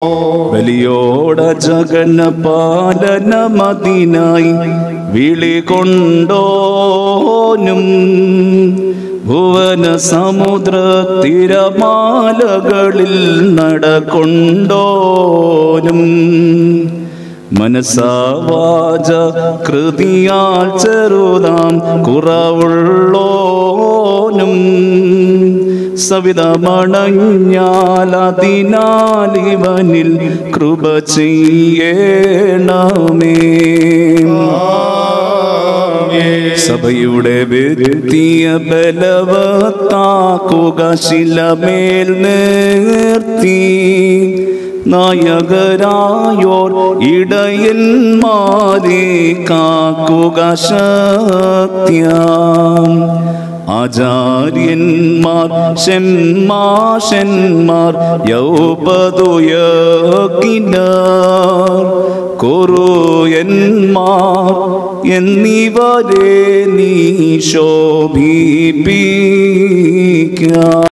ബലിയോട ജഗന പാലനമതിനായി വിളികൊണ്ടോനും ഭുവന സമുദ്ര തിരമാലകളിൽ നടകൊണ്ടോനും മനസ്സാവാച കൃതിയാൽ ചെറുതാം കുറവുള്ളോനും സവിതമണഞ്ഞാലതിനാലിവനിൽ കൃപ ചെയ്യണമേ. സഭയുടെ വ്യക്തിയ ബലവത്താക്കുക ശിലമേൽ നിർത്തി നായകരായോർ ഇടയന്മാരെ കാക്കുക ശക്തിയാം. ആചാര്യന്മാർ ഷെന്മാഷന്മാർ യൗപതുയക്കിനാർ കുറുയന്മാർ എന്നിവരെ നീ ശോഭിപ്പിക്കാം.